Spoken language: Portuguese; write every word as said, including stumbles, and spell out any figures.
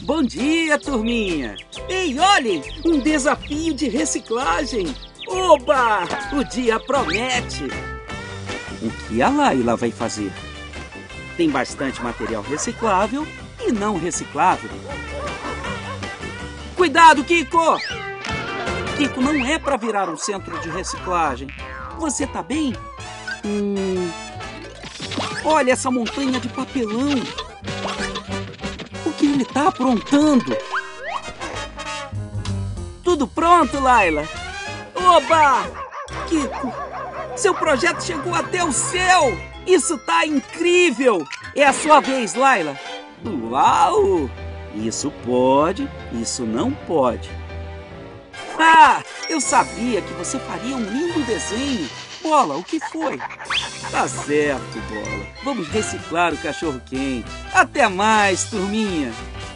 Bom dia, turminha! Ei, olhem! Um desafio de reciclagem! Oba! O dia promete! O que a Laila vai fazer? Tem bastante material reciclável e não reciclável. Cuidado, Kiko! Kiko, não é para virar um centro de reciclagem. Você tá bem? Hum... Olha essa montanha de papelão! O que ele tá aprontando? Tudo pronto, Laila? Oba! Kiko, seu projeto chegou até o céu! Isso tá incrível! É a sua vez, Laila! Uau! Isso pode, isso não pode. Ah! Eu sabia que você faria um lindo desenho! Bola, o que foi? Tá certo, Bola. Vamos reciclar o cachorro-quente. Até mais, turminha!